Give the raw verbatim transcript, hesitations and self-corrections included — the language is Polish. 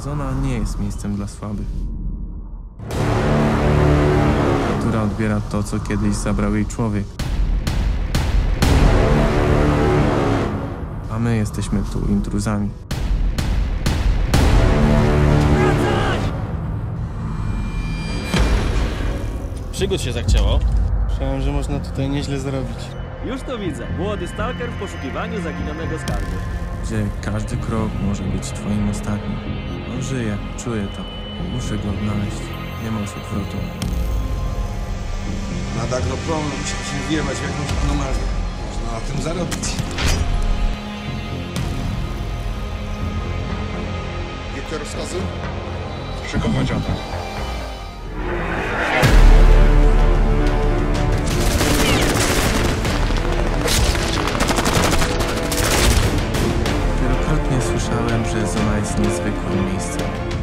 Zona nie jest miejscem dla słabych. Natura odbiera to, co kiedyś zabrał jej człowiek. A my jesteśmy tu intruzami. Przygód się zachciało. Myślałem, że można tutaj nieźle zarobić. Już to widzę. Młody stalker w poszukiwaniu zaginionego skarbu. Gdzie każdy krok może być twoim ostatnim. On żyje, czuję to. Muszę go odnaleźć. Nie ma już odwrotu. Nad agropromem musiał się wjebać w jakąś anomalię. Można na tym zarobić. Jakie rozkazy? Szykować atak. Wielokrotnie słyszałem, że zona jest niezwykłym miejscem.